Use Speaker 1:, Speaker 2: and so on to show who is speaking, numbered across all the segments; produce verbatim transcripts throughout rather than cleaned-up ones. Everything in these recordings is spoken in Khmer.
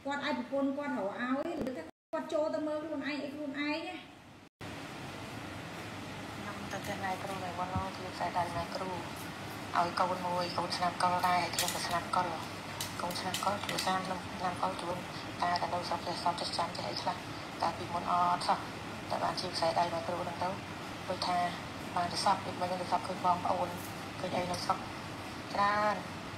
Speaker 1: គាត់ឲ្យប្រពន្ធគាត់រកឲ្យឬថាគាត់ចូលទៅមើលខ្លួនឯងអីខ្លួនឯងណា
Speaker 2: ខ្ញុំទៅផ្ទះណៃគ្រូនៅវត្តនោះគឺខ្សែដៃណៃគ្រូឲ្យកូនមួយកូនឆ្នាំកុលដែរខ្ញុំទៅឆ្នាំកុលកូនឆ្នាំកុលជួយសានក្នុងឆ្នាំកុលជួនតាទៅនៅសពទេសពចាំចេះអីខ្លះតែពីមុនអត់សោះតែបានជាខ្សែដៃណៃគ្រូហ្នឹងទៅដូចថាបានទៅសពពីមិនទៅសពឃើញបងប្អូនឃើញអីនៅសពច្រើន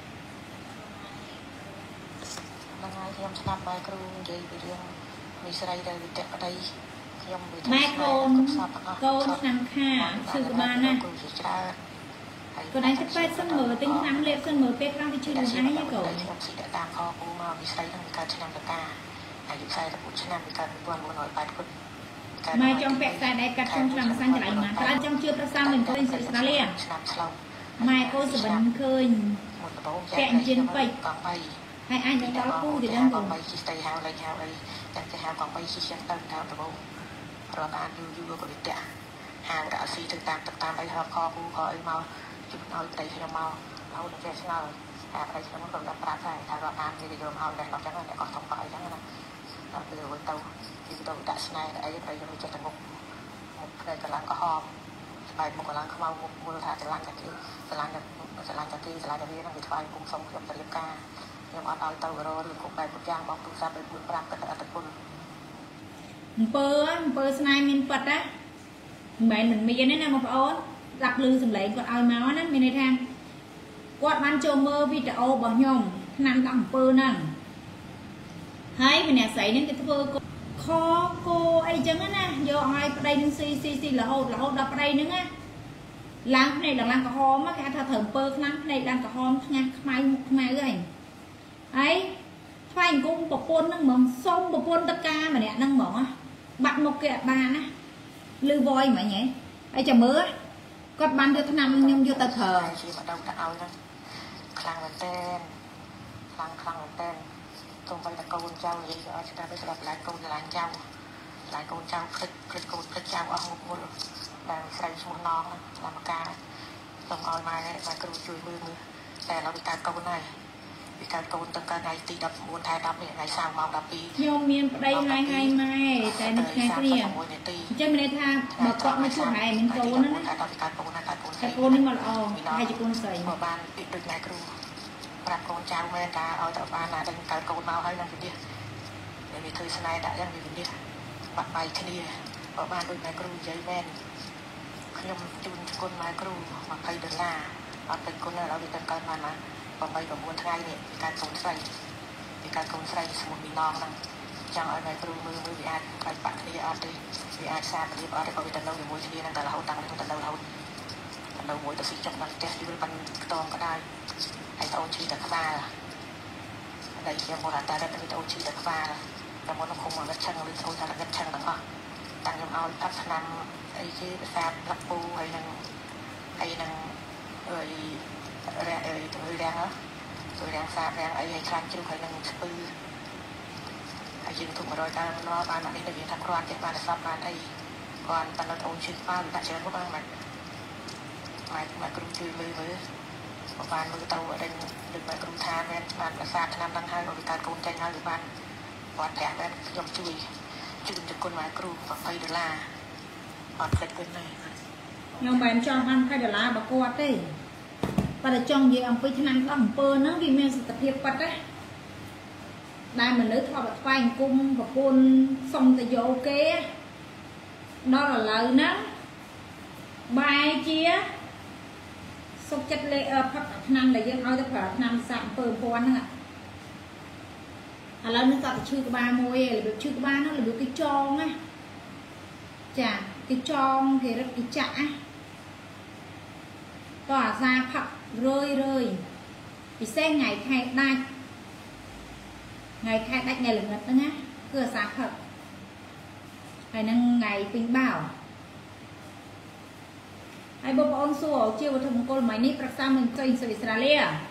Speaker 2: ថ្ងៃខ្ញុំស្ដាប់បាយគ្រូនិយាយពីរឿងមីស្រីដែលវិទ្យាប្តីខ្ញុំវិទ្យាម៉ែកូនកូនឆ្នាំខាគឺក្បាលណាគ្រូជាច្រើនកូនឯងទៅពេទ្យសិនមើលទិញឆ្នាំលេបសិនមើលពេលខ្លះទៅជឿនឹងឯងឯងកូនខ្ញុំស៊ីតែតាមខគូមកមីស្រីនឹងកើតឆ្នាំតកាអាយុខ្សែទៅឆ្នាំពីកើតពីnineteen eightyគុតម៉ែចង់ពាក់ខ្សែដៃកាត់ក្នុងឆ្នាំសាំងកន្លែងណាតែចង់ជឿប្រសាមិនឃើញស្រីស្រាលីឆ្នាំឆ្លងម៉ែកូនសបិនឃើញពាក់ជិនពេជ្រកង់បីហើយអាចទៅដល់គូទៅដឹងកូនបីជិះទៅហៅលេងហៅអីតែទៅហៅកង់បីជិះចឹងទៅទៅដំបូងរត់អានយូរយូរក៏វិទ្យាហៅដាក់ស៊ីទៅតាមទឹកតាមអីហៅខគូក៏អីមកជិះឲ្យប្តីខ្ញុំមកឲ្យទៅចេះឆ្ងល់តែប្តីខ្ញុំក៏ដាក់ប្រាប់ដែរថារត់អានគេទៅយកមកដែរអត់ចឹងតែអត់ធំក៏អីចឹងណាដល់ពេលទៅទៅទៅដាក់ស្នែអីប្តីខ្ញុំចេះតែមុខមុខផ្នែកកន្លងក្រហមស្បែកមុខកន្លងខ្មៅមុខមូលថាកន្លងតាគីកន្លងតាកន្លងតាគីកន្លងតាវានឹងវាថ្វាយគុំសុំខ្ញុំទៅរៀបការខ្ញុំអត់ឲ្យទៅរឬគ្រប់បែបគ្រប់យ៉ាងបងទូរស័ព្ទឲ្យប្រាប់ទៅអត្តពលអំពើអំពើស្នេហ៍មានប៉ិតណាមិនមែនមិនមានទេណាបងប្អូនស្ដាប់ឮសំឡេងគាត់ឲ្យមកណាមានន័យថាគាត់បានចូលមើលវីដេអូរបស់ខ្ញុំឆ្នាំដល់អំពើហ្នឹងហើយម្នាក់ស្រីហ្នឹងគេធ្វើខគោអីចឹងណាយកឲ្យប្តីនឹងស៊ីស៊ីស៊ីរហូតរហូតដល់ប្តីហ្នឹងណាឡើងភ្នែកឡើងក្រហមគេថាត្រូវអំពើខ្លាំងភ្នែកឡើងក្រហមថ្ងាស់ខ្មៅមុខខ្មៅហើយហើយថ្វាយអង្គមប្រពន្ធហ្នឹងហ្មងសុំប្រពន្ធតកាម្នាក់ហ្នឹងហ្មងបាត់មុខគេអត់បានណាលឺវយមិញហ៎ហើយចាំមើលគាត់បានយកឆ្នាំខ្ញុំយកទៅប្រើជាម្ដងទៅឲ្យហ្នឹងខ្លាំងមែនតើខ្លាំងខ្លាំងមែនតើសូមបីតកូនចៅនិយាយឲ្យស្ដាប់ទៅស្ដាប់ឡាយកូនឡានចៅឡាយកូនចៅភ្លេចភ្លេចកូនភ្លេចចៅអស់មុខមុលដែលស្រីឈ្មោះណងតាមការសូមឲ្យម៉ែម៉ែគ្រូជួយមើលមើលតែឥឡូវវាកើតកូនហើយពីកើតកូនទៅកើតថ្ងៃទីnineteenខែtenនេះថ្ងៃសៅរ៍ម៉ោងtwelveខ្ញុំមានប្តីហើយហើយម៉ែតែនៅថ្ងៃគ្នាអញ្ចឹងមានន័យថាបើគាត់មកជួបម៉ែមានកូនណាណាកើតកើតកូនណាកើតកូនតែកូននេះមកល្អហើយជាកូនស្រីមកបានពីដូចម៉ែគ្រូប្រាប់កូនចៅមែនតាឲ្យទៅបានណាដល់កើតកូនមកហើយនឹងវិនិច្ឆ័យតែវាធ្វើស្នេហ៍ដាក់យ៉ាងវាវិនិច្ឆ័យបាក់បាយគ្នាបើបានដូចម៉ែគ្រូនិយាយមែនខ្ញុំជូនគុណម៉ែគ្រូtwentyដុល្លារអត់ពេញគុណឥឡូវវាទៅកើតបានណាeight nineថ្ងៃនេះពីការកូនស្រីពីការកូនស្រីឈ្មោះមីណងហ្នឹងចង់ឲ្យម៉ែគ្រូមើលមើលវាអាចខ្លាចបាក់គ្នាអត់ទេវាអាចសាបរៀបអត់ទេក៏វាទៅនៅជាមួយគ្នាហ្នឹងតែរហូតតាំងទៅនៅរហូតទៅនៅមួយទៅស៊ីចុកដល់ផ្ទះយូរប៉ាន់ខ្ទងក៏ដែរហើយតូនឈីតែក្បាលតែខ្ញុំមកតែរត់ទៅតូនឈីតែក្បាលតែមកក្នុងមកឆឹងឬអូនថារត់ឆឹងទាំងអស់តាំងខ្ញុំឲ្យកាត់ឆ្នាំអីគេភាសាផ្លាក់ពូហើយនឹងហើយនឹងអីរ៉ែអីទៅរាំងហ៎ទៅរាំងសាបរាំងអីឲ្យខ្លាំងជ្រុះហើយនឹងស្ពឺហើយយើងទុកone hundredតាមឡបានអានេះទៅវាថាគ្រាន់ចេះបានសពបានអីគាត់តែនៅអូនឈឺក្បាលដាក់ច្រើនមកបានម៉ែម៉ែគ្រូជួយមើលមើលបានមើលទៅអីដូចម៉ែគ្រូថាមែនបានប្រសាទឆ្នាំហ្នឹងហើយក៏វាកើតកូនចេញហើយវាបានគាត់ប្រាក់មែនខ្ញុំជួយជួយទៅគុណម៉ែគ្រូtwentyដុល្លារអត់ភ្លេចគុណទេខ្ញុំមិនចង់បានtwentyដុល្លារបើគាត់ទេបើតែចង់និយាយអំពីឆ្នាំដល់អំពើហ្នឹងវាមានសិទ្ធិភាពប៉ិតណាដែលមនុស្សធ្លាប់ថ្វាយអង្គមប្រពន្ធសុំទៅយកគេដល់ឥឡូវហ្នឹងបែរជាសុខចិត្តលេផឹកឆ្នាំដែលយើងឲ្យទៅប្រើឆ្នាំសាក់អំពើពណ៌ហ្នឹងឥឡូវនេះគាត់ទៅឈឺក្បាលមួយឯងរបៀបឈឺក្បាលហ្នឹងរបៀបគេចងណាចាគេចងគេរឹតគេចាក់ណាក៏អាសាផឹករឿយរឿយពិសេសថ្ងៃខែដាច់ថ្ងៃខែដាច់ថ្ងៃល្ងិតហ្នឹងណាគឺអាសាផឹកហើយនឹងថ្ងៃពេញបោហើយបងប្អូនសួរជាវត្ថុមង្គលម៉ៃនេះប្រឹក្សានឹងចុយសុយស្រាលី